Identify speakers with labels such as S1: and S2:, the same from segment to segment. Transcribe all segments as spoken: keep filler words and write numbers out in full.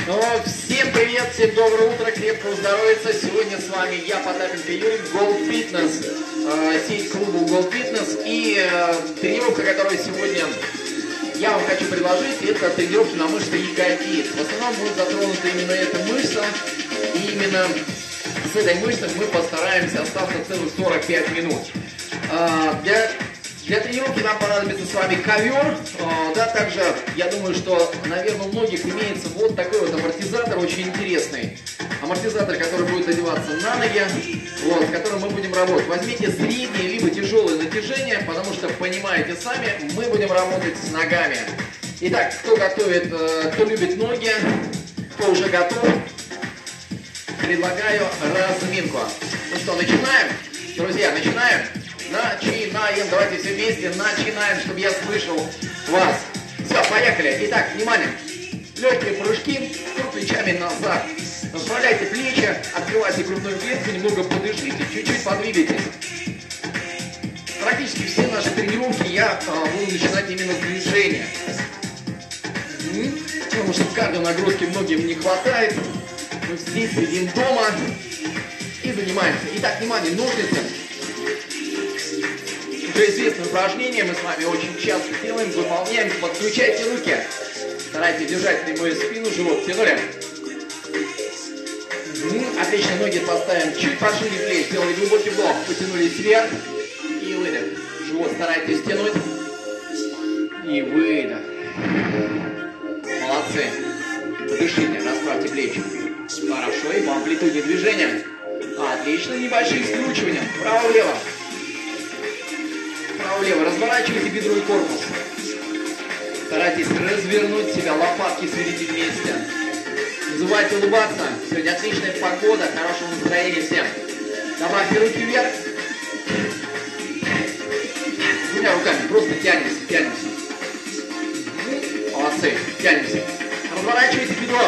S1: Ну, всем привет, всем доброе утро, крепкого здоровья. Сегодня с вами я, Потапенко Юрий, Gold Fitness, э, сеть клуба Gold Fitness. И э, тренировка, которую сегодня я вам хочу предложить, это тренировка на мышцы ягодиц. В основном будет затронута именно эта мышца. И именно с этой мышцей мы постараемся остаться целых сорок пять минут. Э, для Для тренировки нам понадобится с вами ковер, да, также я думаю, что, наверное, у многих имеется вот такой вот амортизатор, очень интересный. Амортизатор, который будет одеваться на ноги, вот, с которым мы будем работать. Возьмите среднее либо тяжелое натяжение, потому что, понимаете сами, мы будем работать с ногами. Итак, кто готовит, кто любит ноги, кто уже готов, предлагаю разминку. Ну что, начинаем? Друзья, начинаем? Начинаем, давайте все вместе начинаем, чтобы я слышал вас. Все, поехали. Итак, внимание. Легкие прыжки, плечами назад. Расправляйте плечи, открывайте грудную клетку, немного подышите, чуть-чуть подвигайтесь. Практически все наши тренировки я а, буду начинать именно с движения. Потому что кардио нагрузки многим не хватает. Мы здесь сидим дома и занимаемся. Итак, внимание, ножницы. Уже известное упражнение, мы с вами очень часто делаем, выполняем, подключайте руки. Старайтесь держать прямую спину, живот тянули. Отлично, ноги поставим чуть пошире плеч, сделали глубокий вдох, потянулись вверх и выдох. Живот старайтесь тянуть и выдох. Молодцы. Дышите, расправьте плечи. Хорошо, и по амплитуде движения. Отлично, небольшие скручивания. Вправо-влево. Вправо-влево. Разворачивайте бедро и корпус. Старайтесь развернуть себя, лопатки сведите вместе. Не забывайте улыбаться. Сегодня отличная погода, хорошего настроения всем. Добавьте руки вверх. Двумя руками просто тянемся, тянемся. Молодцы, тянемся. Разворачивайте бедро.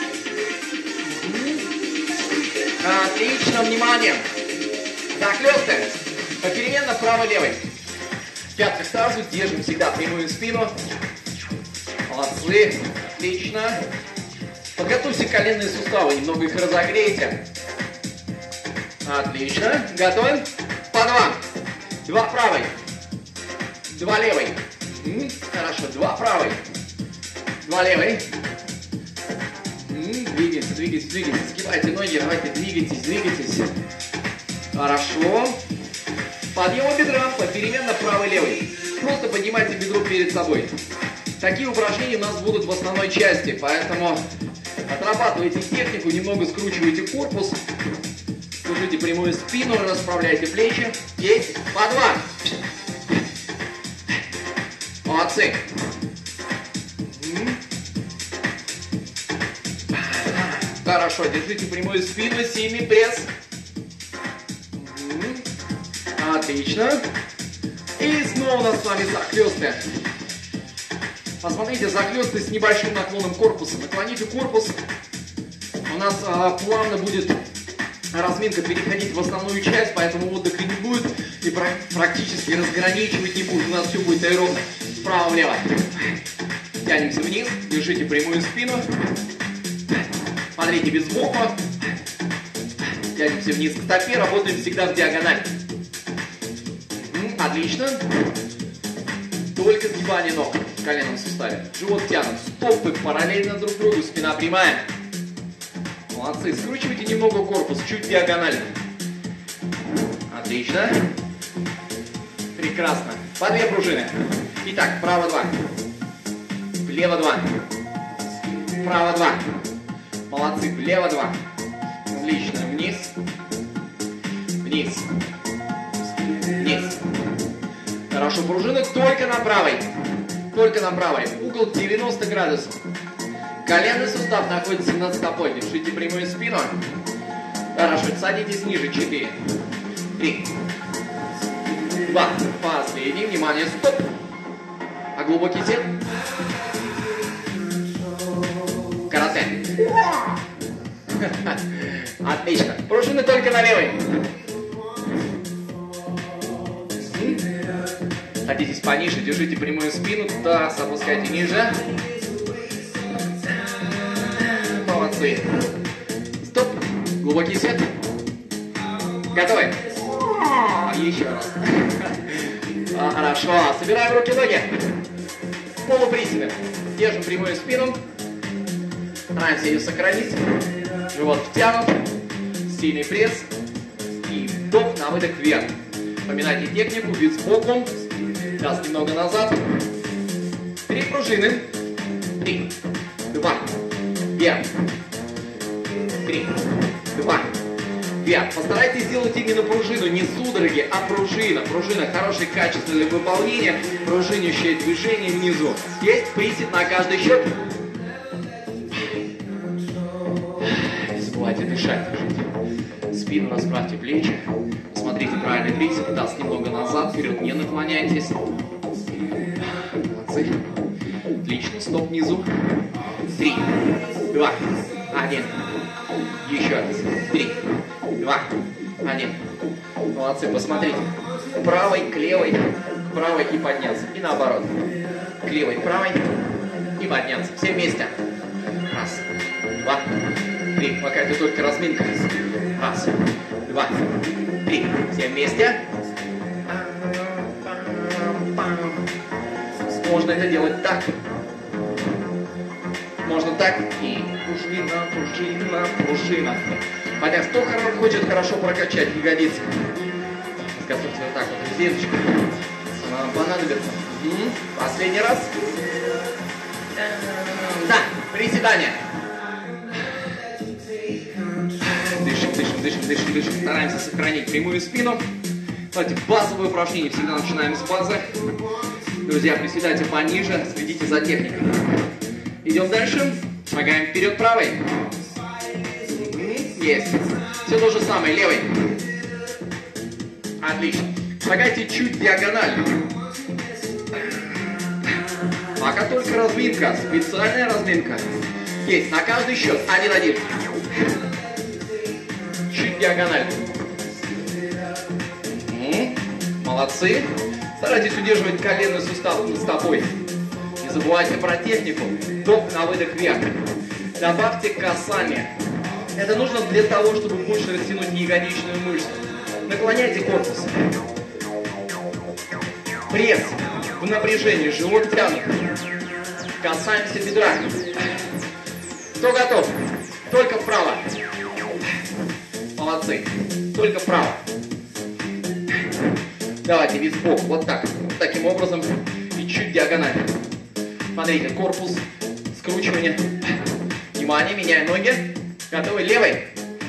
S1: Отлично, внимание. Захлёстываем. Попеременно вправо-левый. Пятка к тазу, держим всегда прямую спину. Молодцы, отлично. Подготовьте коленные суставы, немного их разогрейте. Отлично, готовы? По два. Два правой. Два левой. Хорошо, два правой. Два левой. Двигайтесь, двигайтесь, двигайтесь. Сгибайте ноги, давайте, двигайтесь, двигайтесь. Хорошо. Подъем бедра, попеременно правый, левый. Просто поднимайте бедро перед собой. Такие упражнения у нас будут в основной части, поэтому отрабатывайте технику, немного скручивайте корпус, держите прямую спину, расправляйте плечи. Есть. По два. Молодцы. Хорошо, держите прямую спину, сильный пресс. Отлично. И снова у нас с вами захлесты. Посмотрите, захлесты с небольшим наклоном корпуса. Наклоните корпус. У нас а, плавно будет разминка переходить в основную часть, поэтому отдыха не будет и практически разграничивать не будет. У нас все будет аэробно. Вправо-влево. Тянемся вниз. Держите прямую спину. Смотрите без бока. Тянемся вниз к стопе. Работаем всегда в диагональ. Отлично. Только сгибание ног в коленном суставе. Живот тянут. Стопы параллельно друг другу. Спина прямая. Молодцы. Скручивайте немного корпус. Чуть диагонально. Отлично. Прекрасно. По две пружины. Итак, вправо два. Влево два. Вправо два. Молодцы. Влево два. Отлично. Вниз. Вниз. Вниз. Хорошо, пружины только на правой. Только на правой. Угол девяносто градусов. Коленный сустав находится над стопой. Держите прямую спину. Хорошо, садитесь ниже. Четыре. Три. Два. Последний. Внимание, стоп. А глубокий сет. Карате. Отлично. Пружины только на левой. Садитесь пониже, держите прямую спину, таз опускайте ниже. Молодцы. Стоп. Глубокий сет. Готовы? Еще раз. А, хорошо. Собираем руки-ноги. Полуприседы. Держим прямую спину. Стараемся ее сохранить. Живот втянут. Сильный пресс. И вдох на выдох вверх. Поминайте технику. Вид сбоку. Таз немного назад. Три пружины. Три. Два. Вверх. Три. Два. Вверх. Постарайтесь сделать именно пружину, не судороги, а пружина. Пружина хорошее качество для выполнения, пружинящее движение внизу. Есть присед на каждый счет. Не забывайте дышать. Спину расправьте плечи. Смотрите правильный присед, таз немного назад, вперед не наклоняйтесь. Молодцы. Отлично, стоп внизу. Три, два, один. Еще раз. Три, два, один. Молодцы, посмотрите. К правой, к левой, к правой и подняться. И наоборот. К левой, к правой и подняться. Все вместе. Раз, два, три. Пока это только разминка. Раз, два, три. Все вместе. Можно это делать так. Можно так и пружина, пружина, пружина. Хотя кто хочет хорошо прокачать ягодицы, готовьте вот так вот резиночку. Она нам понадобится. Последний раз. Да, приседания. Дышим, дышим, дышим, дышим, дышим. Стараемся сохранить прямую спину. Давайте базовые упражнения всегда начинаем с базы. Друзья, приседайте пониже, следите за техникой. Идем дальше. Шагаем вперед правой. Есть. Все то же самое. Левой. Отлично. Шагайте чуть диагонально. Пока только разминка. Специальная разминка. Есть. На каждый счет. Один-один. Чуть диагонально. Молодцы. Старайтесь удерживать коленный сустав над стопой. Не забывайте про технику. Вдох на выдох вверх. Добавьте касание. Это нужно для того, чтобы больше растянуть ягодичную мышцу. Наклоняйте корпус. Пресс в напряжении, живот тянут. Касаемся бедра. Кто готов? Только вправо. Молодцы. Только вправо. Давайте вид сбоку. Вот так. Вот таким образом. И чуть диагонально. Смотрите, корпус, скручивание. Внимание, меняем ноги. Готовы? Левой.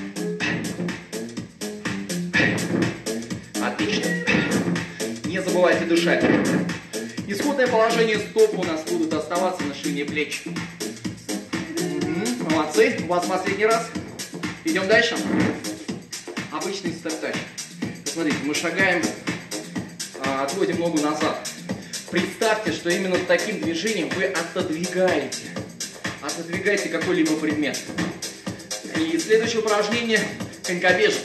S1: Отлично. Не забывайте дышать. Исходное положение стоп у нас будут оставаться на ширине плеч. Молодцы. У вас последний раз. Идем дальше. Обычный степ-тач. Посмотрите, мы шагаем, отводим ногу назад. Представьте, что именно таким движением вы отодвигаете. Отодвигаете какой-либо предмет. И следующее упражнение – конькобежец.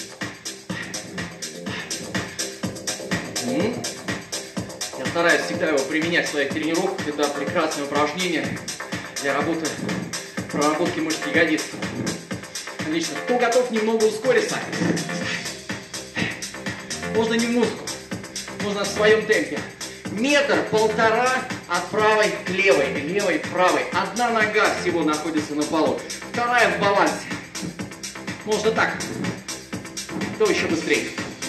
S1: Я стараюсь всегда его применять в своих тренировках. Это прекрасное упражнение для работы, проработки мышц ягодиц. Отлично. Кто готов немного ускориться? Можно не в музыку, можно в своем темпе. Метр-полтора от правой к левой, левой к правой. Одна нога всего находится на полу, вторая в балансе. Можно так. Кто еще быстрее?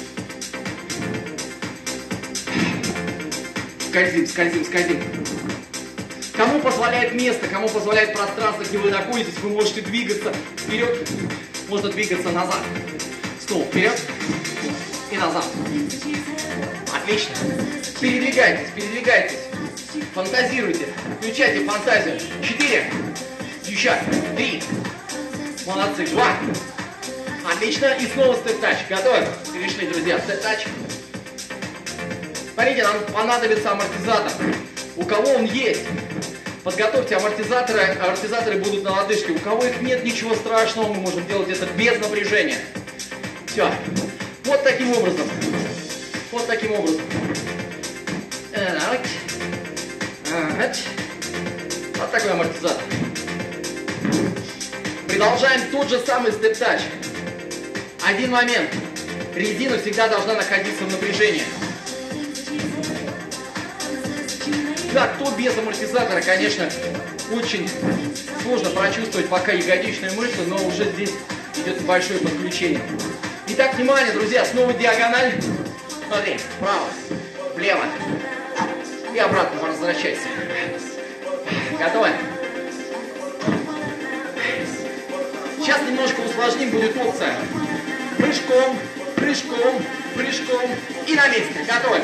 S1: Скользим, скользим, скользим. Кому позволяет место, кому позволяет пространство, где вы находитесь, вы можете двигаться вперед, можно двигаться назад. Снова вперед и назад. Отлично. Передвигайтесь, передвигайтесь. Фантазируйте. Включайте фантазию. Четыре. Еще. Три. Молодцы. Два. Отлично. И снова степ-тач. Готовы? Перешли, друзья. Степ-тач. Смотрите, нам понадобится амортизатор. У кого он есть? Подготовьте амортизаторы. Амортизаторы будут на лодыжке. У кого их нет, ничего страшного. Мы можем делать это без напряжения. Все. Вот таким образом. Вот таким образом. Вот такой амортизатор. Продолжаем тот же самый степ-тач. Один момент. Резина всегда должна находиться в напряжении. Да, кто без амортизатора, конечно, очень сложно прочувствовать пока ягодичную мышцу, но уже здесь идет большое подключение. Итак, внимание, друзья, снова диагональ. Смотри, вправо, влево и обратно возвращайся. Готовы? Сейчас немножко усложним, будет опция. Прыжком, прыжком, прыжком и на месте. Готовы?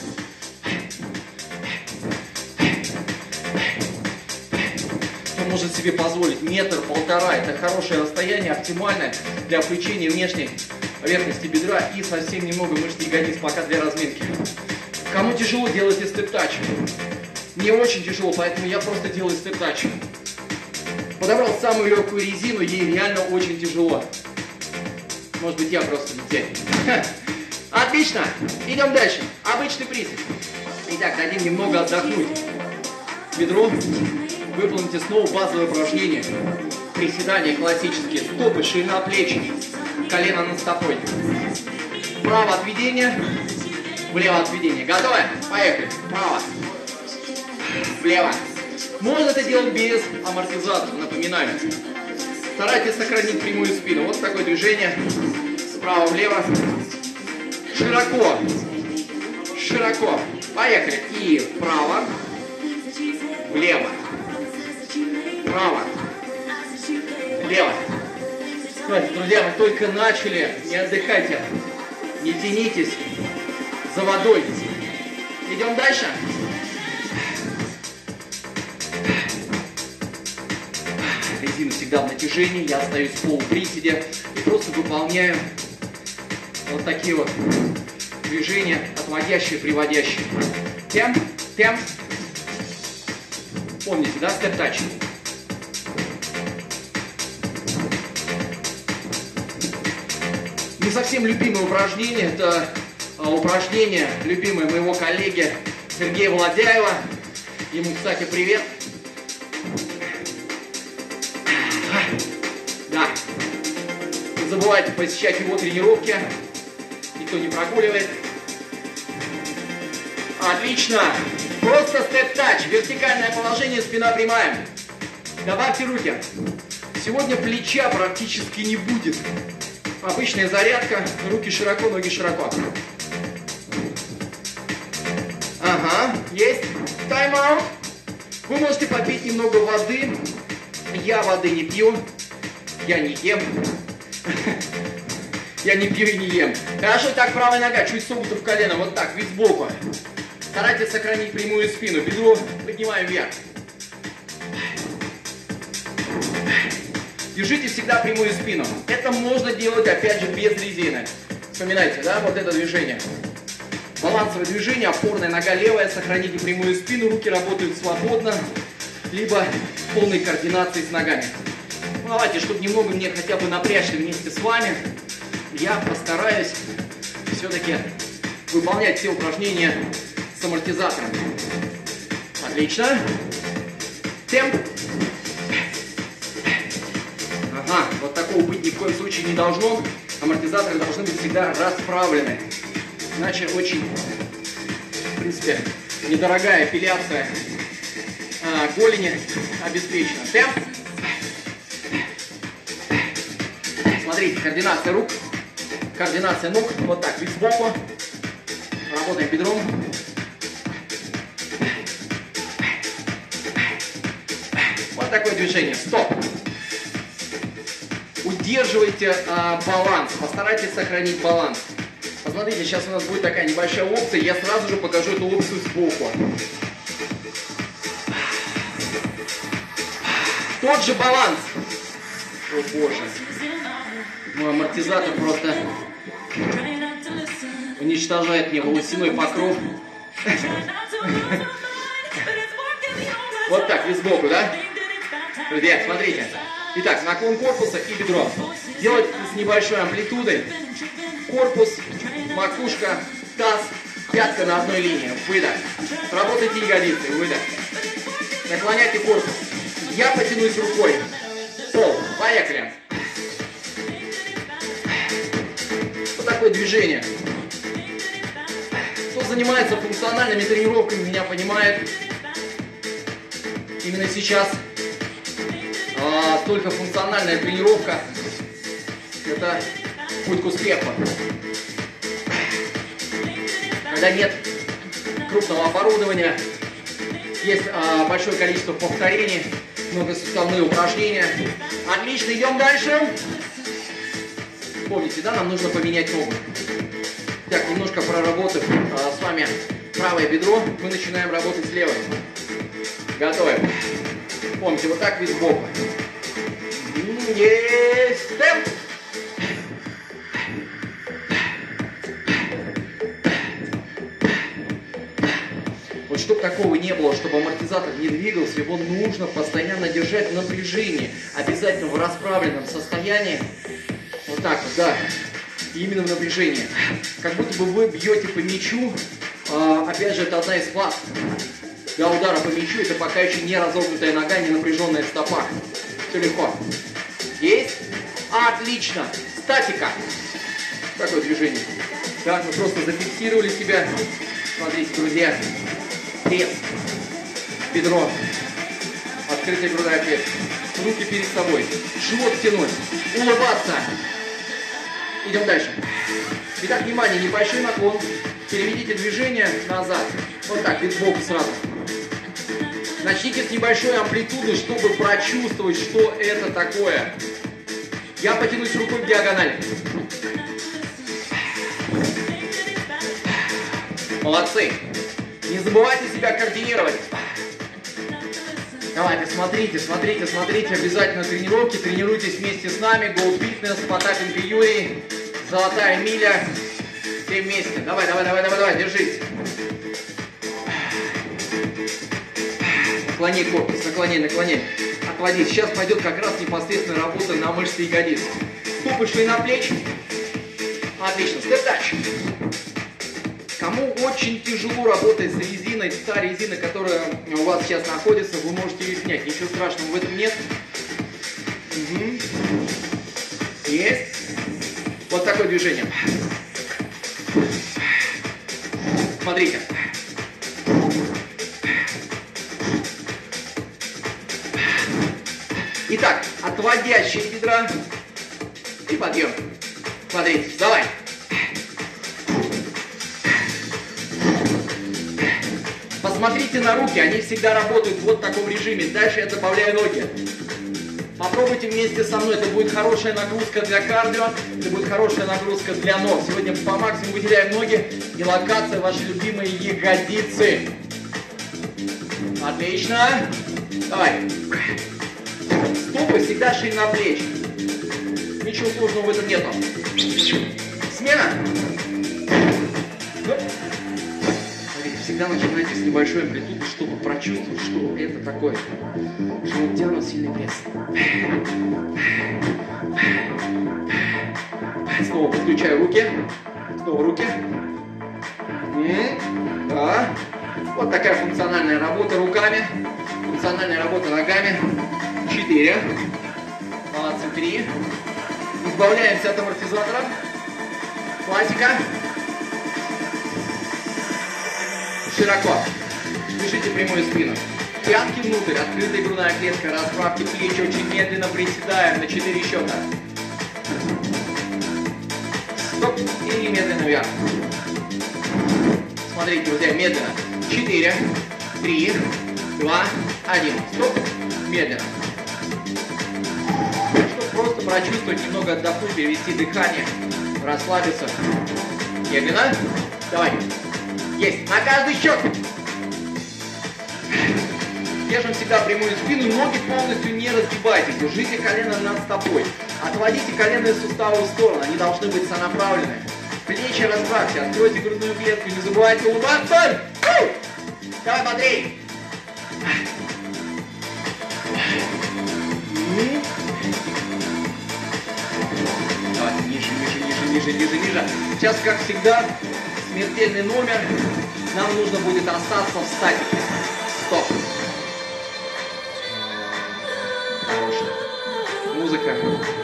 S1: Кто может себе позволить метр-полтора? Это хорошее расстояние, оптимальное для включения внешней поверхности бедра и совсем немного мышц ягодиц, пока две разминки. Кому тяжело, делайте степ-тач. Мне очень тяжело, поэтому я просто делаю степ-тач. Подобрал самую легкую резину, ей реально очень тяжело. Может быть, я просто летел. Отлично! Идем дальше. Обычный присед. Итак, дадим немного отдохнуть бедро. Выполните снова базовое упражнение. Приседания классические. Стопы, ширина плеч. Колено над стопой. Вправо отведение. Влево отведение. Готовы? Поехали. Вправо. Влево. Можно это делать без амортизатора, напоминаю. Старайтесь сохранить прямую спину. Вот такое движение. Справа влево. Широко. Широко. Поехали. И вправо. Влево. Вправо. Влево. Давайте, друзья, мы только начали. Не отдыхайте. Не тянитесь за водой. Идем дальше. Резина всегда в натяжении, я остаюсь в полуприседе и просто выполняю вот такие вот движения, отводящие, приводящие. Темп, темп. Помните, да, степ-тач? Не совсем любимое упражнение, это упражнение любимое моего коллеги Сергея Володяева. Ему, кстати, привет. Да. Не забывайте посещать его тренировки. Никто не прогуливает. Отлично. Просто степ-тач. Вертикальное положение, спина прямая. Добавьте руки. Сегодня плеча практически не будет. Обычная зарядка. Руки широко, ноги широко. Ага, есть. Тайм-аут. Вы можете попить немного воды. Я воды не пью. Я не ем. Я не пью и не ем. Хорошо, так, правая нога чуть согнута в колено. Вот так, вид сбоку. Старайтесь сохранить прямую спину. Бедро поднимаем вверх. Держите всегда прямую спину. Это можно делать, опять же, без резины. Вспоминайте, да, вот это движение. Балансовое движение, опорная нога левая. Сохраните прямую спину, руки работают свободно. Либо в полной координации с ногами. Давайте, чтобы немного мне хотя бы напрячься вместе с вами, я постараюсь все-таки выполнять все упражнения с амортизатором. Отлично. Темп. Ага, вот такого быть ни в коем случае не должно. Амортизаторы должны быть всегда расправлены. Иначе очень, в принципе, недорогая эпиляция а, голени обеспечена. Темп. Смотрите, координация рук, координация ног. Вот так, вид сбоку. Работаем бедром. Вот такое движение. Стоп. Удерживайте а, баланс. Постарайтесь сохранить баланс. Посмотрите, сейчас у нас будет такая небольшая опция. Я сразу же покажу эту опцию сбоку. Тот же баланс. О боже. Мой амортизатор просто уничтожает мне волосяной покров. Вот так, вид сбоку, да? Друзья, смотрите. Итак, наклон корпуса и бедро. Делать с небольшой амплитудой. Корпус, макушка, таз, пятка на одной линии. Выдох. Работайте ягодицы. Выдох. Наклоняйте корпус. Я потянусь рукой. пол. Поехали. Вот такое движение. Кто занимается функциональными тренировками, меня понимает. Именно сейчас а, только функциональная тренировка – это путь к успеху. Когда нет крупного оборудования, есть а, большое количество повторений, многосуставные упражнения. Отлично, идем дальше. Помните, да, нам нужно поменять ногу. Так, немножко проработав а, с вами правое бедро, мы начинаем работать с левым. Готовы. Помните, вот так вид сбоку. Есть. Темп. Вот чтобы такого не было, чтобы амортизатор не двигался, его нужно постоянно держать в напряжении. Обязательно в расправленном состоянии. Вот так вот, да. Именно в напряжении. Как будто бы вы бьете по мячу. А, опять же, это одна из фаз. Для удара по мячу это пока еще не разогнутая нога, не напряженная стопа. Все легко. Есть? Отлично. Статика. Такое движение. Так, мы просто зафиксировали себя. Смотрите, друзья. Пресс. Бедро. Открытая грудная клетка. Руки перед собой. Живот тянуть. Улыбаться. Идем дальше. Итак, внимание, небольшой наклон. Переведите движение назад. Вот так, вид сбоку сразу. Начните с небольшой амплитуды, чтобы прочувствовать, что это такое. Я потянусь рукой в диагонали. Молодцы. Не забывайте себя координировать. Давайте, смотрите, смотрите, смотрите. Обязательно тренировки. Тренируйтесь вместе с нами. Gold Fitness, Потапенко Юрий. Золотая миля. Все вместе. Давай, давай, давай, давай, давай. Держись. Наклони корпус, наклони, наклони. Отводи. Сейчас пойдет как раз непосредственно работа на мышцы ягодиц. Стопы шли на плечи. Отлично. Степ-тач. Кому очень тяжело работать с резиной, та резина, которая у вас сейчас находится, вы можете ее снять. Ничего страшного в этом нет. Угу. Есть. Вот такое движение. Смотрите. Итак, отводящие бедра и подъем. Смотрите, давай. Посмотрите на руки, они всегда работают вот в таком режиме. Дальше я добавляю ноги. Попробуйте вместе со мной, это будет хорошая нагрузка для кардио, это будет хорошая нагрузка для ног. Сегодня по максимуму выделяем ноги и локация ваши любимые ягодицы. Отлично. Давай. Стопы всегда ширина плеч. Ничего сложного в этом нету. Смена. Всегда начинайте с небольшой амплитуды, чтобы прочувствовать, что это такое. Живот тянут, сильный пресс. Снова подключаю руки. Снова руки. Да. Вот такая функциональная работа руками. Функциональная работа ногами. Четыре. Молодцы. Три. Избавляемся от амортизатора. Классика. Широко. Дышите прямую спину. Пятки внутрь, открытая грудная клетка, расправьте плечи, очень медленно приседаем на четыре счета. Стоп. И медленно вверх. Смотрите, друзья, медленно. четыре, три, два, один. Стоп. Медленно. Чтобы просто прочувствовать, немного отдохнуть, перевести дыхание, расслабиться. Медленно. Давай. Есть. На каждый счет. Держим всегда прямую спину. Ноги полностью не разгибайте. Держите колено над стопой. Отводите коленные суставы в сторону. Они должны быть сонаправлены. Плечи расправьте. Откройте грудную клетку. Не забывайте улыбаться. Давай бодрей. Давай. Ниже, ниже, ниже, ниже, ниже, ниже. Сейчас, как всегда, смертельный номер. Нам нужно будет остаться в статике. Стоп. Хорошо. музыка.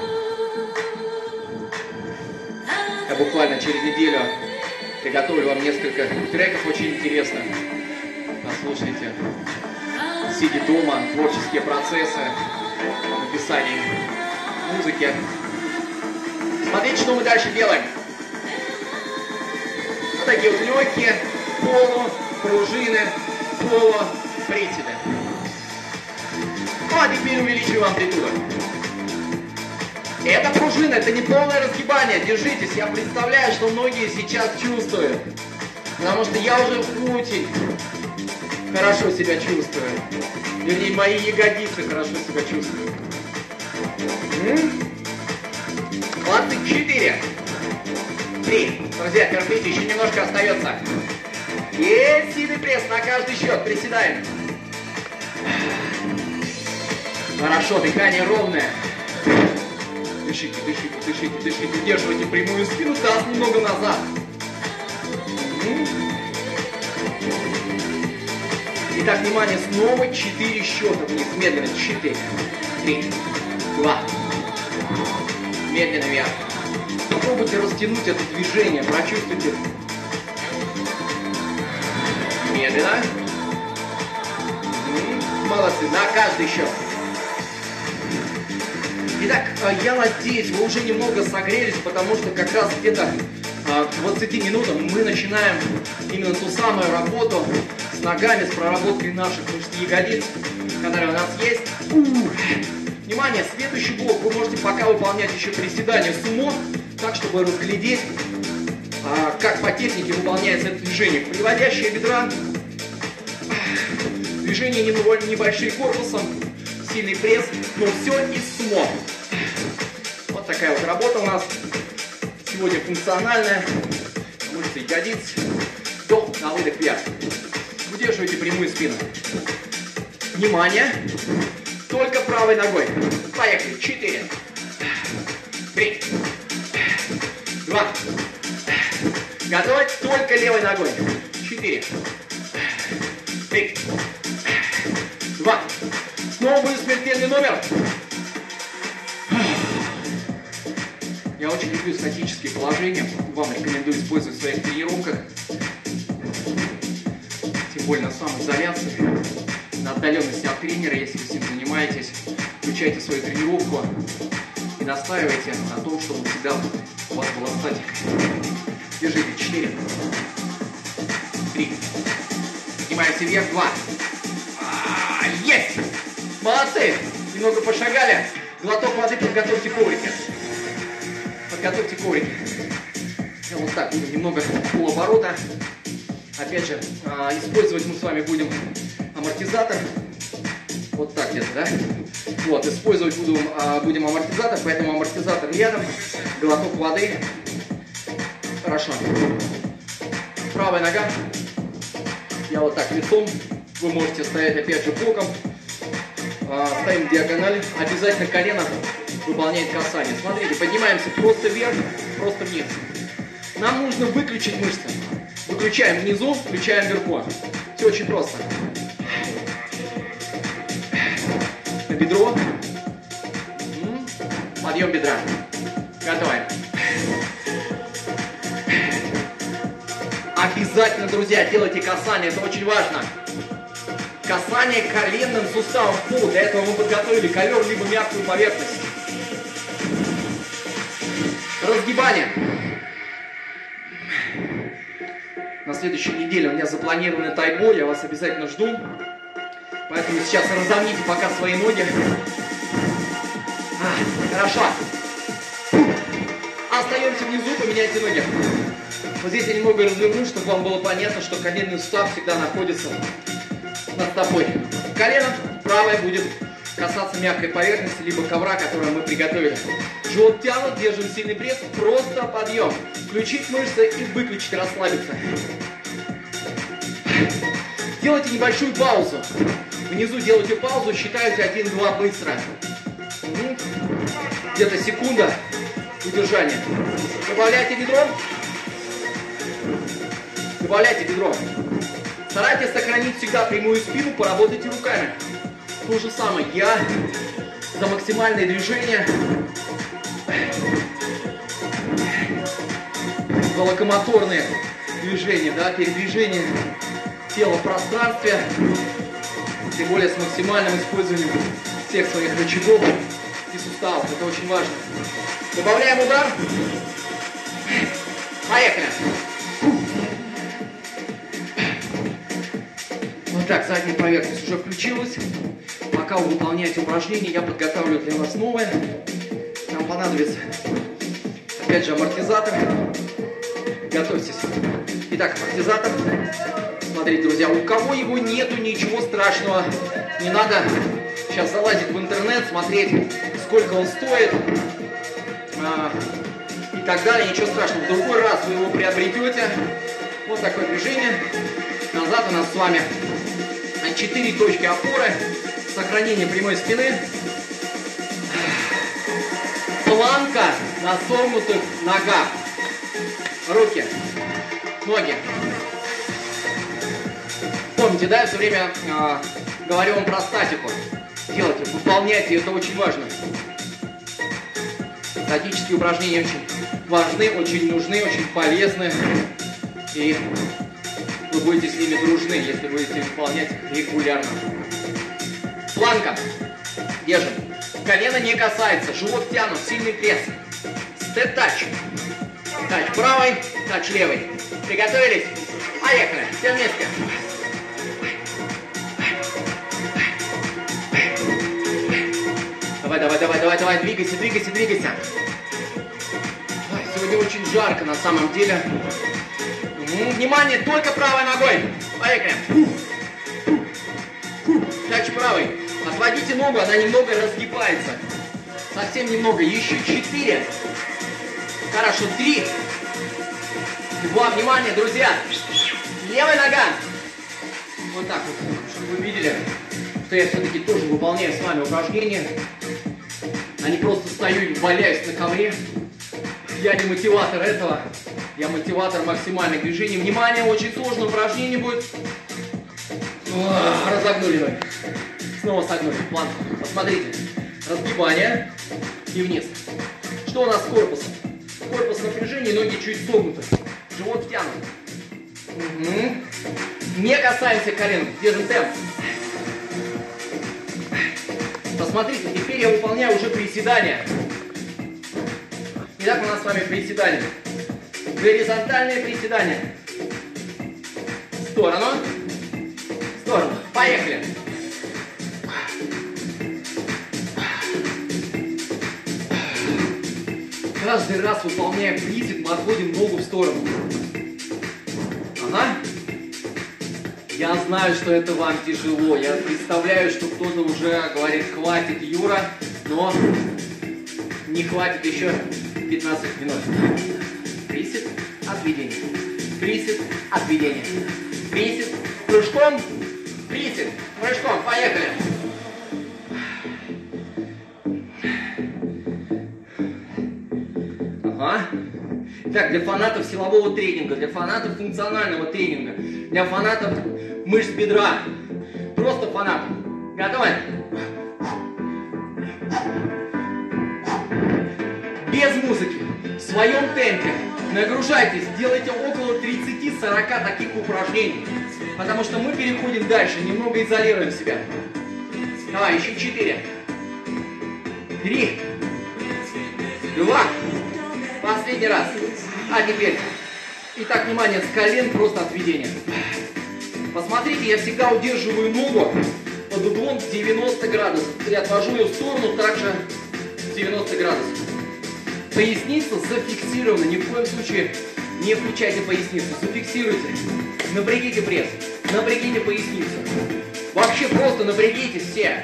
S1: Я буквально через неделю приготовлю вам несколько треков очень интересных. Послушайте. Сидя дома, творческие процессы, написание музыки. Смотрите, что мы дальше делаем. Вот такие вот легкие полу, пружины, полу, приседы. Ну а теперь увеличиваем амплитуду. Это пружина, это не полное разгибание. Держитесь, я представляю, что многие сейчас чувствуют. Потому что я уже очень хорошо себя чувствую. Вернее, мои ягодицы хорошо себя чувствуют. двадцать четыре. три. Друзья, терпите, еще немножко остается. Есть сильный пресс на каждый счет. Приседаем. Хорошо, дыхание ровное. Дышите, дышите, дышите, дышите. Удерживайте прямую спину, таз немного назад. Итак, внимание, снова четыре счета вниз. Медленно. четыре, три, два. Медленно вверх. Попробуйте растянуть это движение, прочувствуйте. Медленно. Молодцы. На каждый счет. Итак, я надеюсь, вы уже немного согрелись, потому что как раз где-то к двадцати минутам мы начинаем именно ту самую работу с ногами, с проработкой наших мышц ягодиц, которые у нас есть. Ух. Внимание, следующий блок вы можете пока выполнять еще приседания сумо, так, чтобы разглядеть, как по технике выполняется это движение. Приводящие бедра, движения небольшие корпусом, сильный пресс, но все из сумо. Вот такая вот работа у нас сегодня функциональная. Мышцы ягодиц. Вдох, на выдох вверх. Удерживайте прямую спину. Внимание! Только правой ногой. Поехали. Четыре. Три. Два. Готовы? Только левой ногой. Четыре. Три. Два. Снова будет смертельный номер. Я очень люблю статические положения. Вам рекомендую использовать в своих тренировках. Тем более на самоизоляции. На отдаленности от тренера, если вы с ним занимаетесь. Включайте свою тренировку и настаивайте на том, чтобы всегда у вас была статика. Держите. Четыре. Три. Поднимаемся вверх. Два. Есть! Молодцы! Немного пошагали. Глоток воды, подготовьте коврики. Подготовьте коврики. Вот так, будем немного полоборота. Опять же, использовать мы с вами будем амортизатор. Вот так где-то, да? Вот, использовать будем, будем амортизатор, поэтому амортизатор рядом. Глоток воды. Хорошо. Правая нога. Я вот так лицом. Вы можете стоять опять же боком. Ставим диагональ. Обязательно колено выполняет касание. Смотрите, поднимаемся просто вверх, просто вниз. Нам нужно выключить мышцы. Выключаем внизу, включаем вверху. Все очень просто. На бедро. Подъем бедра. Готовы. Обязательно, друзья, делайте касание. Это очень важно. Касание коленным суставом в пол. Для этого мы подготовили ковер, либо мягкую поверхность. Разгибание. На следующей неделе у меня запланированы тайбо. Я вас обязательно жду. Поэтому сейчас разомните пока свои ноги. А, хорошо. Остаемся внизу, поменяйте ноги. Вот здесь я немного разверну, чтобы вам было понятно, что коленный сустав всегда находится над стопой. Колено правое будет касаться мягкой поверхности, либо ковра, который мы приготовили. Живот тянут, держим сильный пресс, просто подъем. Включить мышцы и выключить, расслабиться. Делайте небольшую паузу. Внизу делайте паузу, считайте один-два быстро. Где-то секунда удержания. Добавляйте бедро. Добавляйте бедро. Старайтесь сохранить всегда прямую спину, поработайте руками. То же самое. Я за максимальное движение, за локомоторные движения, да, передвижение тела в пространстве, тем более с максимальным использованием всех своих рычагов и суставов. Это очень важно. Добавляем удар. Поехали. Вот так, задняя поверхность уже включилась. Пока вы выполняете упражнение, я подготавливаю для вас новое. Нам понадобится, опять же, амортизатор. Готовьтесь. Итак, амортизатор. Смотрите, друзья, у кого его нету, ничего страшного. Не надо сейчас залазить в интернет, смотреть, сколько он стоит а, и так далее. Ничего страшного. В другой раз вы его приобретете. Вот такое движение. Назад у нас с вами четыре точки опоры. Сохранение прямой спины. Планка на согнутых ногах. Руки, ноги. Помните, да, я все время э, говорю вам про статику. Делайте, выполняйте, это очень важно. Статические упражнения очень важны, очень нужны, очень полезны. И вы будете с ними дружны, если будете выполнять регулярно. Планка. Держим. Колено не касается, живот тянут, сильный пресс. Степ-тач. Тач правый, тач левый. Приготовились? Поехали. Все вместе. Давай, давай, давай, давай, давай. Двигайся, двигайся, двигайся. Сегодня очень жарко на самом деле. Внимание, только правой ногой. Поехали. Тач правый. Отводите ногу, она немного разгибается. Совсем немного. Еще четыре. Хорошо, три. Два. Внимание, друзья. Левая нога. Вот так вот, чтобы вы видели, что я все-таки тоже выполняю с вами упражнения. А не просто стою и валяюсь на ковре. Я не мотиватор этого. Я мотиватор максимальных движений. Внимание, очень сложное упражнение будет. О, разогнули ноги. Снова согнули планку. Посмотрите. Разгибание и вниз. Что у нас с корпусом? Корпус напряжения, ноги чуть согнуты. Живот втянут. Угу. Не касаемся колен. Держим темп. Посмотрите, теперь я выполняю уже приседания. Итак, у нас с вами приседания. Горизонтальные приседания. В сторону. В сторону. Поехали. Каждый раз, выполняя присед, мы отводим ногу в сторону. Ага. Я знаю, что это вам тяжело. Я представляю, что кто-то уже говорит: хватит, Юра, но не хватит еще пятнадцать минут. Присед, отведение. Присед, отведение. Присед, прыжком. Присед, прыжком. Поехали. Ага. Так, для фанатов силового тренинга, для фанатов функционального тренинга, для фанатов мышц бедра. Просто фанатов. Готовы? Без музыки, в своем темпе. Нагружайтесь, делайте около тридцати-сорока таких упражнений. Потому что мы переходим дальше, немного изолируем себя. Давай, еще четыре. Три. Два. Последний раз. А теперь. Итак, внимание, с колен просто отведение. Посмотрите, я всегда удерживаю ногу под углом девяносто градусов. И отвожу ее в сторону также девяносто градусов. Поясница зафиксирована. Ни в коем случае не включайте поясницу. Зафиксируйте. Напрягите пресс. Напрягите поясницу. Вообще просто напрягите все.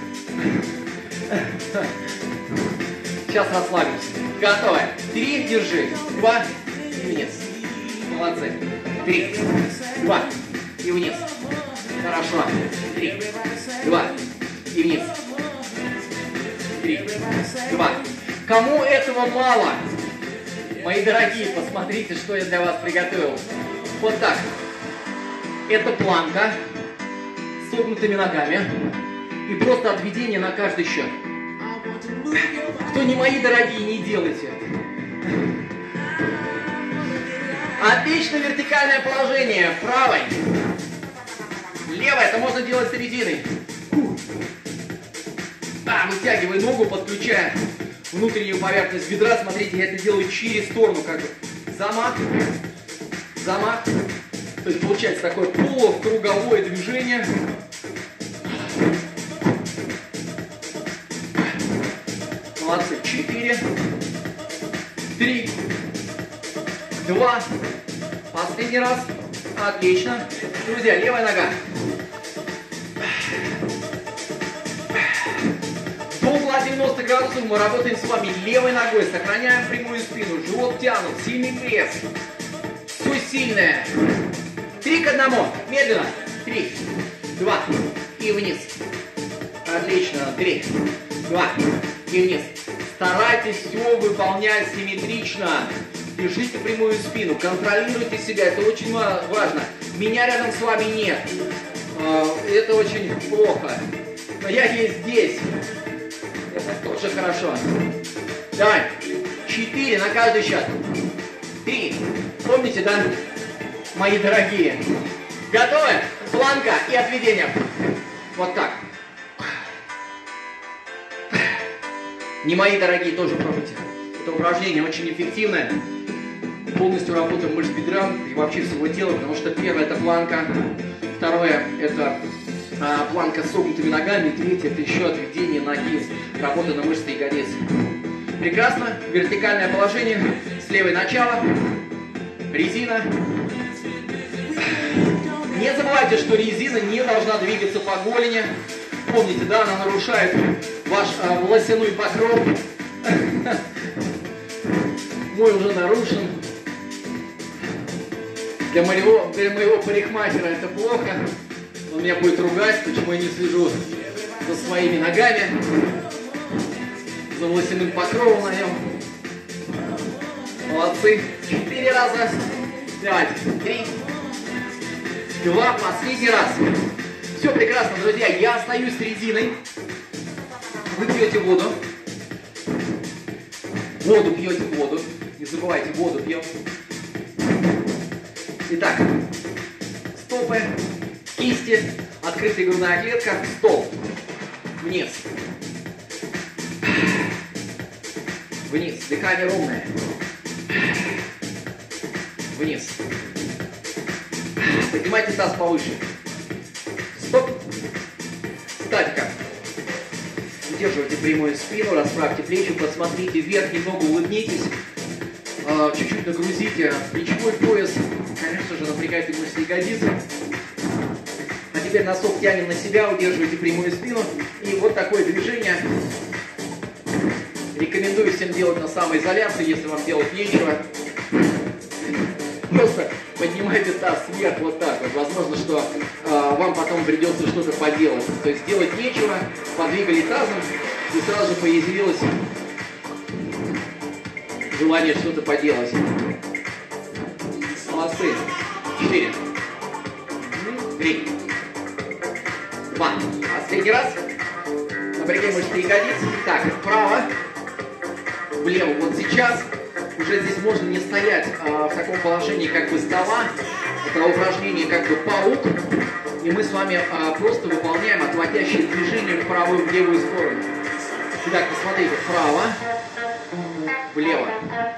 S1: Сейчас расслабимся. Готовы. Три, держи. Два и вниз. Молодцы. Три, два и вниз. Хорошо. Три, два и вниз. Три, два. Кому этого мало? Мои дорогие, посмотрите, что я для вас приготовил. Вот так. Это планка с согнутыми ногами. И просто отведение на каждый счет. Кто не мои дорогие, не делайте. Отлично, вертикальное положение. Правой. Левой. Это можно делать серединой. А, вытягивай ногу, подключая внутреннюю поверхность бедра. Смотрите, я это делаю через сторону, как бы. Замах. Замах. То есть получается такое полукруговое движение. Молодцы. Четыре. Три. Два. Последний раз. Отлично. Друзья, левая нога. До угла девяносто градусов мы работаем с вами левой ногой. Сохраняем прямую спину. Живот тянут. Сильный пресс. Все сильное. Три к одному. Медленно. Три. Два. И вниз. Отлично. Три. Два. И вниз. Старайтесь все выполнять симметрично. Держите прямую спину. Контролируйте себя. Это очень важно. Меня рядом с вами нет. Это очень плохо. Но я есть здесь. Это тоже хорошо. Давай. Четыре на каждый счет. Три. Помните, да? Мои дорогие. Готовы? Планка и отведение. Вот так. Не мои дорогие, тоже пробуйте. Это упражнение очень эффективное. Полностью работаем мышц бедра и вообще всего тела, потому что первое это планка, второе это а, планка с согнутыми ногами, третье это еще отведение ноги, работа на мышцы ягодиц. Прекрасно. Вертикальное положение. С левой начало. Резина. Не забывайте, что резина не должна двигаться по голени. Помните, да, она нарушает ваш а, волосяной покров. Мой уже нарушен. Для моего, для моего парикмахера это плохо. Он меня будет ругать, почему я не слежу за своими ногами, за волосяным покровом на нем. Молодцы. Четыре раза. Давайте. Три. Два. Последний раз. Все прекрасно, друзья. Я остаюсь с резиной. Вы пьете воду. Воду пьете, воду. Не забывайте, воду пьем. Итак, стопы, кисти, открытая грудная клетка, стол. Вниз. Вниз. Дыхание ровное. Вниз. Поднимайте таз повыше. Стоп. Статика. Удерживайте прямую спину, расправьте плечи, посмотрите вверх, немного улыбнитесь. Чуть-чуть нагрузите плечевой пояс. Конечно же, напрягайте мышцы ягодицы. А теперь носок тянем на себя, удерживайте прямую спину. И вот такое движение. Рекомендую всем делать на самоизоляции, если вам делать нечего. Просто поднимайте таз вверх вот так вот. Возможно, что э, вам потом придется что-то поделать. То есть делать нечего, подвигали тазом и сразу же появилось желание что-то поделать. Молодцы. Четыре. Три. Два. Последний раз. Напрягай мышцы ягодиц. Так, вправо. Влево. Вот сейчас уже здесь можно не стоять а, в таком положении как бы стола. Это упражнение как бы паук. И мы с вами а, просто выполняем отводящие движения в правую и в левую сторону. Итак, посмотрите. Вправо. Влево.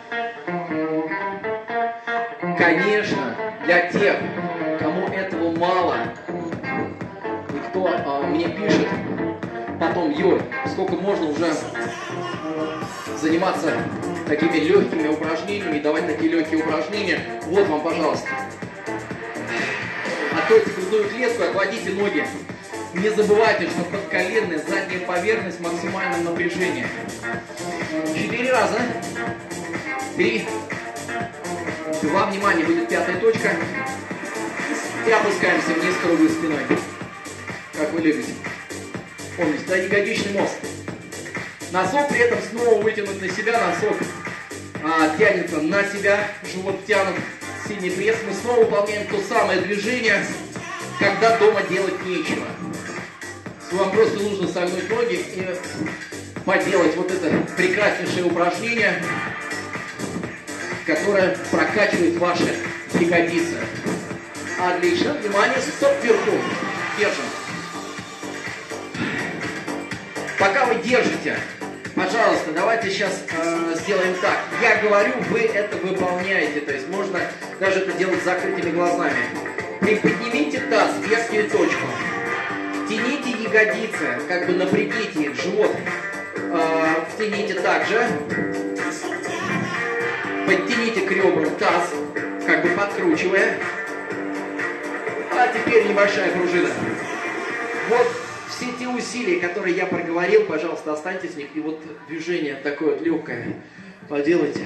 S1: Конечно, для тех, кому этого мало, и кто а, мне пишет потом: Юр, сколько можно уже заниматься такими легкими упражнениями, давать такие легкие упражнения. Вот вам, пожалуйста. Откройте грудную клетку, отводите ноги. Не забывайте, что подколенная задняя поверхность в максимальном напряжении. Четыре раза. Три. Два. Внимание, будет пятая точка. И опускаемся вниз круглой спиной. Как вы любите. Помните, да, ягодичный мост. Носок при этом снова вытянут на себя. Носок а, тянется на себя. Живот тянут. Сильный пресс. Мы снова выполняем то самое движение, когда дома делать нечего. Вам просто нужно согнуть ноги и поделать вот это прекраснейшее упражнение, которое прокачивает ваши ягодицы. Отлично. Внимание, стоп вверху. Держим. Пока вы держите, пожалуйста, давайте сейчас э, сделаем так. Я говорю, вы это выполняете. То есть можно даже это делать с закрытыми глазами. Приподнимите таз, верхнюю точку. Тяните ягодицы, как бы напрягите их, живот. Э, втяните также. Подтяните к ребрам таз, как бы подкручивая. А теперь небольшая пружина. Вот все те усилия, которые я проговорил, пожалуйста, останьтесь в них. И вот движение такое вот легкое поделайте.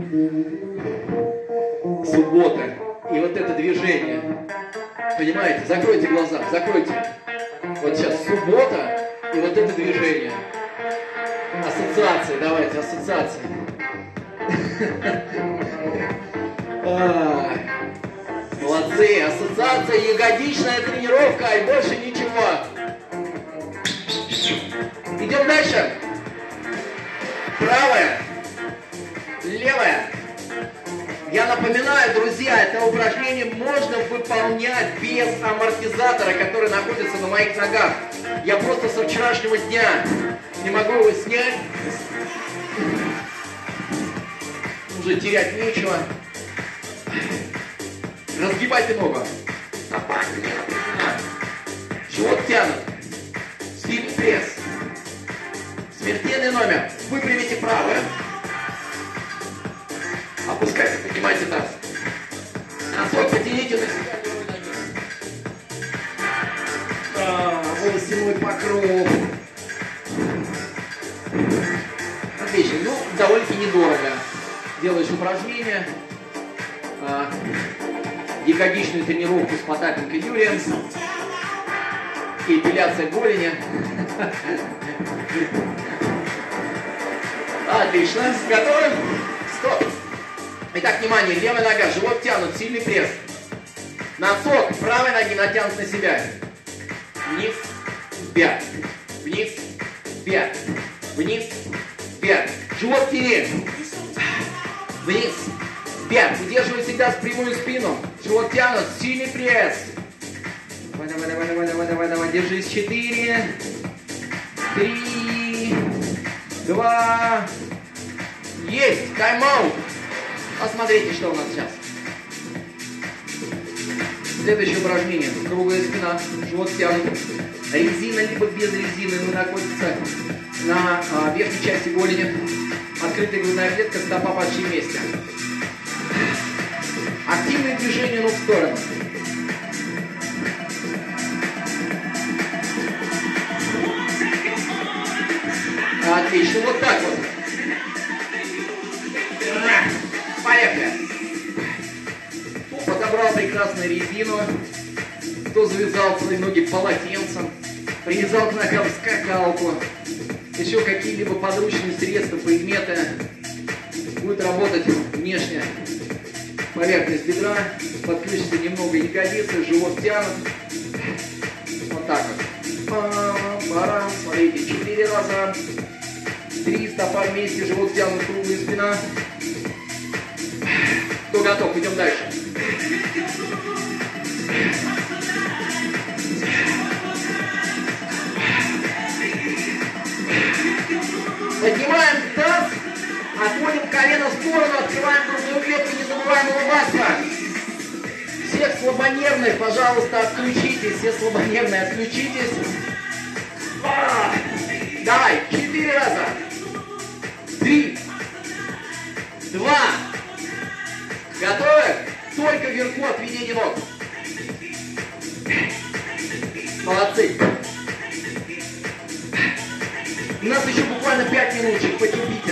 S1: Суббота. И вот это движение. Понимаете? Закройте глаза, закройте. Вот сейчас суббота и вот это движение. Ассоциации, давайте, ассоциации. Молодцы, ассоциация, ягодичная тренировка и больше ничего. Идем дальше. Правая, левая. Я напоминаю, друзья, это упражнение можно выполнять без амортизатора, который находится на моих ногах. Я просто со вчерашнего дня не могу его снять. Уже терять нечего. Разгибайте ногу. Живот тянут. Сильный пресс. Смертельный номер. Выпрямите правую. Опускайте, поднимайте таз. Носок потяните на себя левой ноги. А, волосяной покров. Отлично. Ну, довольно-таки недорого. Делаешь упражнение. А, ягодичную тренировку с Потапенко Юрием. Эпиляция голени. Отлично. Готовы? Стоп. Итак, внимание, левая нога, живот тянут, сильный пресс. Носок правой ноги натянут на себя. Вниз, вверх, вниз, вверх, вниз, вверх. Живот тяни. Вниз, вверх. Удерживай всегда с прямую спину. Живот тянут, сильный пресс. Давай, давай, давай, давай, давай, давай, давай. Держись. Четыре, три, два. Есть. Тайм-аут. Посмотрите, что у нас сейчас. Следующее упражнение. Круглая спина, живот тянут. Резина либо без резины. Мы находимся на а, верхней части голени. Открытая грудная клетка, стопа почти вместе. Активные движения ног в сторону. Отлично, вот так вот. Поехали. Кто подобрал прекрасную резину, кто завязал свои ноги полотенцем, привязал к ногам скакалку, еще какие-либо подручные средства, предметы, будет работать внешняя поверхность бедра, подключится немного ягодицы, живот тянут. Вот так вот. Пара, смотрите, четыре раза. Три, стопа вместе, живот тянут, круглая спина. Кто готов? Идем дальше. Поднимаем таз, отводим колено в сторону, открываем грудную клетку, не забываем улыбаться. Всех слабонервных, пожалуйста, отключитесь. Все слабонервные, отключитесь. Давай, четыре раза. Три, два. Готовы? Только вверху отведение ног. Молодцы. У нас еще буквально пять минуточек. Потерпите.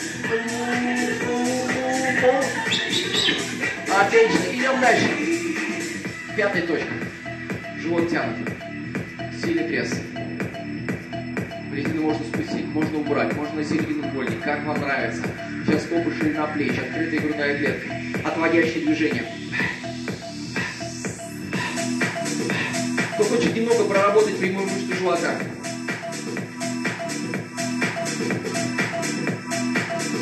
S1: Отлично. Идем дальше. Пятая точка. Живот тянут. Сильный пресс. Резину можно спустить, можно убрать, можно на середину вольник, как вам нравится. Сейчас стопы, ширина плеч, открытая грудная клетка, отводящее движение. Кто хочет немного проработать прямую мышцу живота.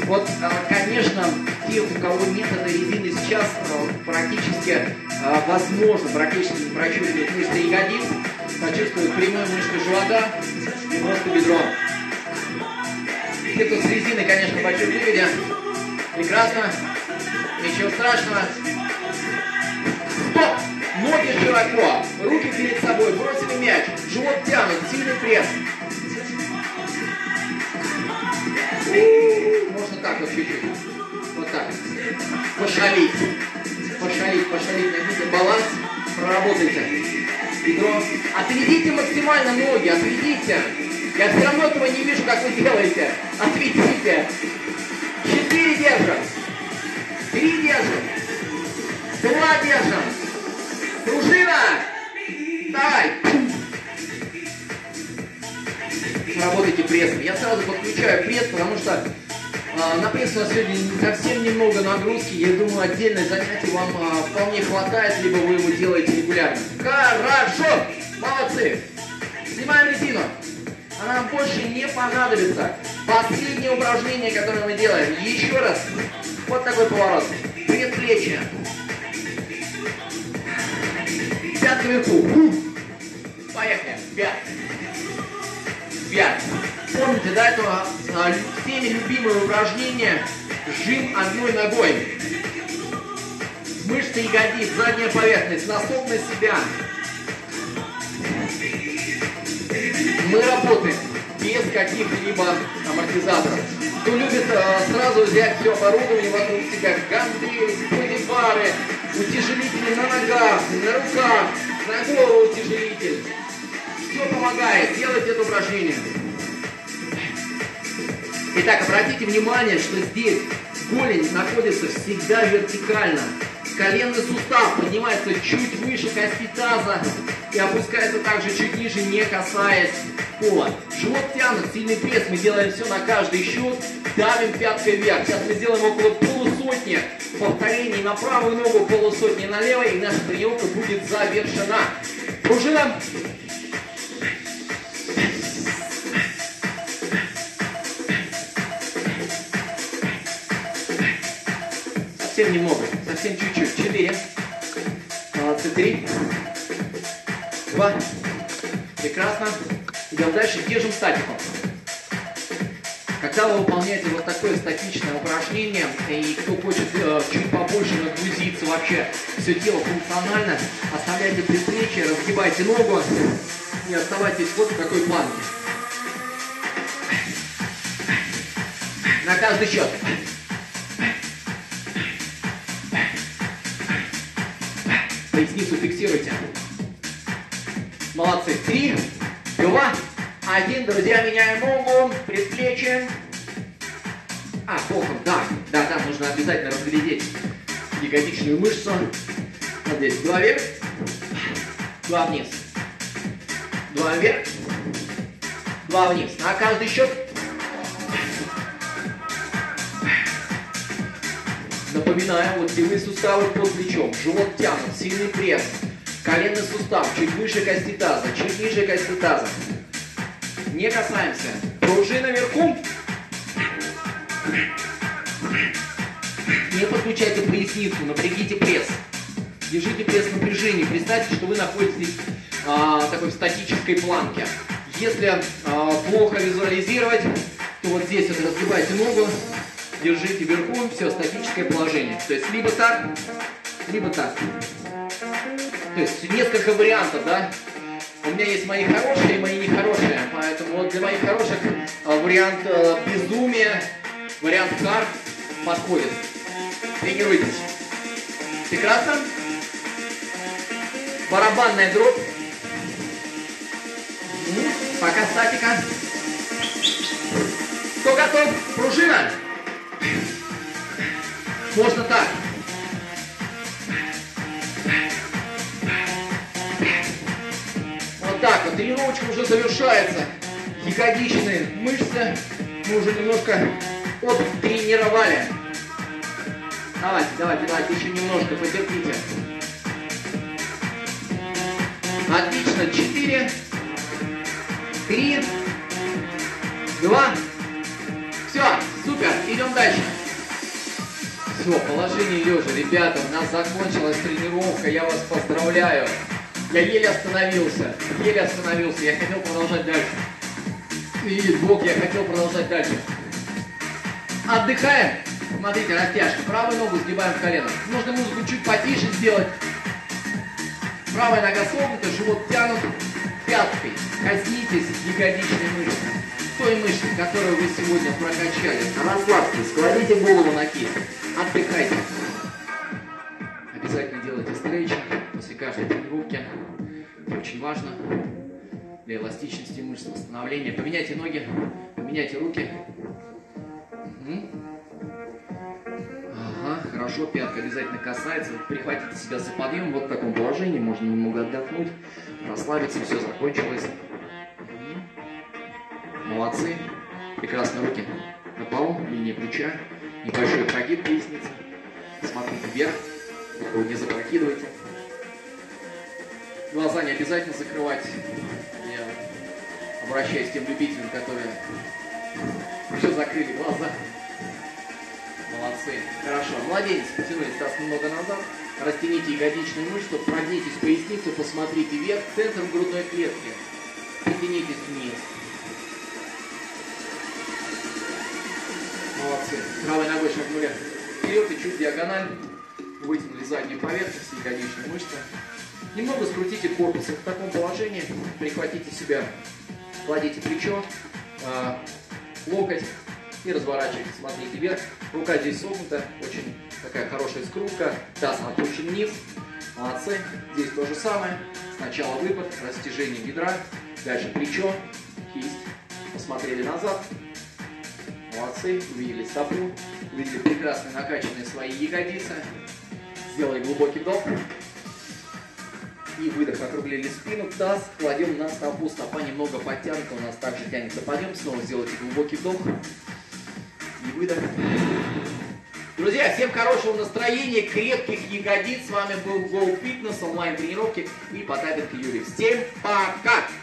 S1: Вот, конечно, те, у кого нет этой резины сейчас, практически возможно, практически не прочувствуют мышцы ягодиц, почувствуют прямую мышцу живота и просто бедро. Те, кто с резиной, конечно, почувствуете. Прекрасно. Ничего страшного. Стоп! Ноги широко. Руки перед собой. Бросили мяч. Живот тянут. Сильный пресс. Можно так вот чуть-чуть. Вот так. Пошалить. Пошалить, пошалить. Найдите баланс. Проработайте. Бедро. Отведите максимально ноги. Отведите. Я все равно этого не вижу, как вы делаете. Отведите. Четыре держим. Три держим. Два держим. Пружина. Давай. Работайте прессом. Я сразу подключаю пресс, потому что э, на пресс у нас сегодня совсем немного нагрузки. Я думаю, отдельное занятие вам э, вполне хватает, либо вы его делаете регулярно. Хорошо. Молодцы. Снимаем резину. Она нам больше не понадобится. Последнее упражнение, которое мы делаем. Еще раз. Вот такой поворот. Предплечье. Пятка вверху. Поехали. Пять. Пять. Помните, да, это а, всеми любимое упражнение. Жим одной ногой. Мышцы ягодиц, задняя поверхность, носок на себя. Мы работаем без каких-либо амортизаторов. Кто любит а, сразу взять все оборудование вокруг себя, гантели, бодибары, утяжелители на ногах, на руках, на голову утяжелитель. Все помогает, делайте это упражнение. Итак, обратите внимание, что здесь голень находится всегда вертикально. Коленный сустав поднимается чуть выше кости таза и опускается также чуть ниже, не касаясь пола. Живот тянут, сильный пресс, мы делаем все на каждый счет, давим пяткой вверх. Сейчас мы сделаем около полусотни повторений на правую ногу, полусотни на левой, и наша тренировка будет завершена. Пружина. Совсем немного, совсем чуть-чуть. Четыре. Молодцы. Три. Два. Прекрасно. Идем дальше. Держим статику. Когда вы выполняете вот такое статичное упражнение, и кто хочет э, чуть побольше нагрузиться вообще, все тело функционально, оставляйте предплечье, разгибайте ногу и оставайтесь вот в такой планке. На каждый счет. Поясницу фиксируйте. Молодцы. Три, два, один. Друзья, меняем ногу, предплечье. А, боком, да. Да, да, нужно обязательно разглядеть ягодичную мышцу. Вот здесь. Два вверх, два вниз. Два вверх, два вниз. На каждый счет. Напоминаю, вот левые суставы под плечом, живот тянут, сильный пресс, коленный сустав чуть выше кости таза, чуть ниже кости таза. Не касаемся. Пружина вверху. Не подключайте поясницу, напрягите пресс. Держите пресс в напряжении. Представьте, что вы находитесь а, такой в статической планке. Если а, плохо визуализировать, то вот здесь вот разгибайте ногу. Держите вверху, все, статическое положение. То есть либо так, либо так. То есть несколько вариантов, да? У меня есть мои хорошие и мои нехорошие. Поэтому вот для моих хороших вариант безумия, вариант хард подходит. Тренируйтесь. Прекрасно. Барабанная дробь. Пока статика. Кто готов? Пружина. Можно так. Вот так вот. Тренировочка уже завершается. Ягодичные мышцы мы уже немножко оттренировали. Давайте, давайте, давайте, еще немножко потерпите. Отлично. Четыре, три, два. Все, супер. Идем. идем дальше. Все, положение лежа. Ребята, у нас закончилась тренировка. Я вас поздравляю. Я еле остановился. Еле остановился. Я хотел продолжать дальше. Видит Бог, я хотел продолжать дальше. Отдыхаем. Смотрите, растяжка. Правую ногу сгибаем в колено. Можно музыку чуть потише сделать. Правая нога согнута, живот тянут пяткой. Коснитесь ягодичной мышцы. Той мышцы, которую вы сегодня прокачали. Расслабьтесь, складите голову на кисть. Отдыхайте. Обязательно делайте стретчинг после каждой тренировки. Это очень важно для эластичности мышц, восстановления. Поменяйте ноги, поменяйте руки. Угу. Ага, хорошо, пятка обязательно касается. Прихватите себя за подъем. Вот в таком положении можно немного отдохнуть, расслабиться, все закончилось. Молодцы. Прекрасно, руки на полу, линия плеча, небольшой прогиб поясницы. Смотрите вверх, голову не запрокидывайте. Глаза не обязательно закрывать. Я обращаюсь к тем любителям, которые все закрыли глаза. Молодцы. Хорошо. Младенец, потянулись таз немного назад. Растяните ягодичную мышцу, прогнитесь поясницу, посмотрите вверх, центр грудной клетки. Потянитесь вниз. Молодцы. Правой ногой шагнули вперед и чуть диагональ. Вытянули заднюю поверхность ягодичной мышцы. Немного скрутите корпус в таком положении. Прихватите себя, кладите плечо, э, локоть и разворачивайте. Смотрите вверх. Рука здесь согнута. Очень такая хорошая скрутка. Таз опущен вниз. Молодцы. Здесь то же самое. Сначала выпад, растяжение бедра. Дальше плечо, кисть. Посмотрели назад. Молодцы. Увидели стопу. Увидели прекрасно накачанные свои ягодицы. Сделали глубокий вдох. И выдох. Округлили спину. Таз кладем на стопу. Стопа немного подтянута. У нас также тянется подъем. Снова сделайте глубокий вдох. И выдох. Друзья, всем хорошего настроения, крепких ягодиц. С вами был Gold Fitness, онлайн тренировки и Потапенко Юрий. Всем пока!